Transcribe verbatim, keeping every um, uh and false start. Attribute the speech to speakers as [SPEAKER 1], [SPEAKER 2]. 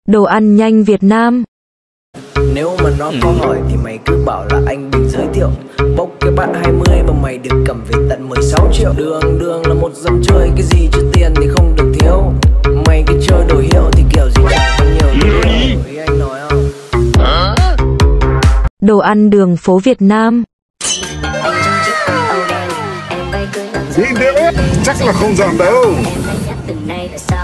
[SPEAKER 1] Đồ ăn nhanh Việt Nam.
[SPEAKER 2] Nếu mà nó có hỏi thì mày cứ bảo là anh Bình giới thiệu. Bốc cái bát hai mươi mà mày được cầm về tận mười sáu triệu. Đường đường là một dân chơi, cái gì chứ tiền thì không được thiếu. Mày cứ chơi đồ hiệu thì kiểu gì chẳng có nhiều điều. Ý anh nói không?
[SPEAKER 1] Đồ ăn đường phố Việt Nam.
[SPEAKER 3] Đi tiếp, chắc là không dọn đâu.